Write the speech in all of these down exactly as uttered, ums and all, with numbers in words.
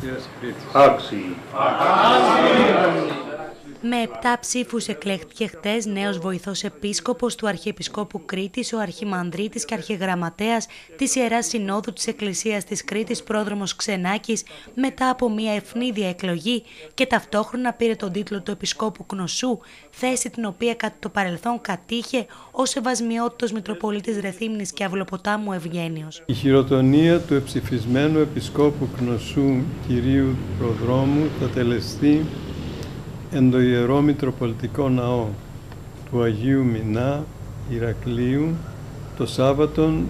Εκκλησίας Κρήτης. Άξιοι. Με επτά ψήφους εκλέχθηκε χτες νέος βοηθός επίσκοπος του Αρχιεπισκόπου Κρήτης, ο Αρχιμανδρίτης και Αρχιγραμματέας της Ιεράς Συνόδου της Εκκλησίας της Κρήτης, πρόδρομος Ξενάκης, μετά από μια ευνίδια εκλογή και ταυτόχρονα πήρε τον τίτλο του Επισκόπου Κνωσού, θέση την οποία κατά το παρελθόν κατήχε ο Σεβασμιότητος Μητροπολίτης Ρεθύμνης και Αυλοποτάμου Ευγένιος. Η χειροτονία του εψηφισμένου Επισκόπου Κνωσού κυρίου Προδρόμου θα τελεστεί εν το Ιερό Μητροπολιτικό Ναό του Αγίου Μινά Ηρακλείου το Σάββατον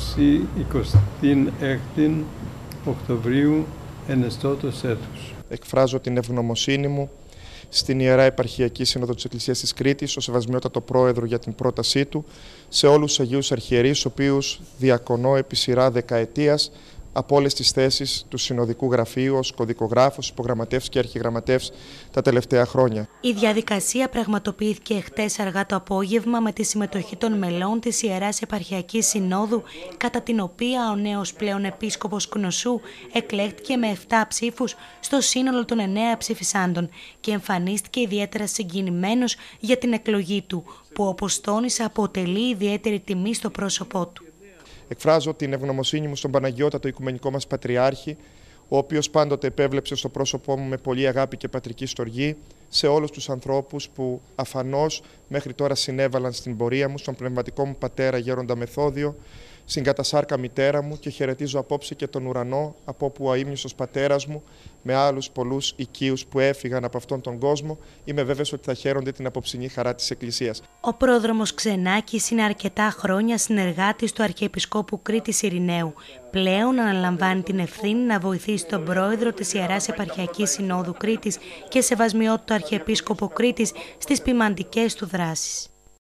εικοστή έκτη Οκτωβρίου ενεστώτος έτους. Εκφράζω την ευγνωμοσύνη μου στην Ιερά Επαρχιακή Σύνοδο της Εκκλησίας της Κρήτης, ο Σεβασμιότατο Πρόεδρο για την πρότασή του, σε όλους τους Αγίους Αρχιερείς, οποίους διακονώ επί σειρά δεκαετίας από όλες τις θέσεις του Συνοδικού Γραφείου ως κωδικογράφος, υπογραμματεύς και αρχιγραμματεύς τα τελευταία χρόνια. Η διαδικασία πραγματοποιήθηκε χτες αργά το απόγευμα με τη συμμετοχή των μελών της Ιεράς Επαρχιακής Συνόδου, κατά την οποία ο νέος πλέον επίσκοπος Κνωσού εκλέχτηκε με επτά ψήφους στο σύνολο των εννέα ψηφισάντων και εμφανίστηκε ιδιαίτερα συγκινημένος για την εκλογή του, που όπως τόνισε αποτελεί ιδιαίτερη τιμή στο πρόσωπό του. Εκφράζω την ευγνωμοσύνη μου στον Παναγιώτατο Οικουμενικό μας Πατριάρχη, ο οποίος πάντοτε επέβλεψε στο πρόσωπό μου με πολλή αγάπη και πατρική στοργή, σε όλους τους ανθρώπους που αφανώς μέχρι τώρα συνέβαλαν στην πορεία μου, στον πνευματικό μου πατέρα Γέροντα Μεθόδιο, στην κατασάρκα μητέρα μου, και χαιρετίζω απόψε και τον ουρανό, από όπου ο αείμνηστος πατέρας μου, με άλλους πολλούς οικείους που έφυγαν από αυτόν τον κόσμο, είμαι βέβαιος ότι θα χαίρονται την απόψινή χαρά της Εκκλησίας. Ο πρόδρομος Ξενάκης είναι αρκετά χρόνια συνεργάτης του Αρχιεπισκόπου Κρήτης Ειρηναίου. Πλέον αναλαμβάνει την ευθύνη να βοηθήσει τον πρόεδρο της Ιεράς Επαρχιακής Συνόδου Κρήτης και Σεβασμιότητο Αρχιεπίσκοπο Κρήτης στις ποιμαντικές του δράσεις.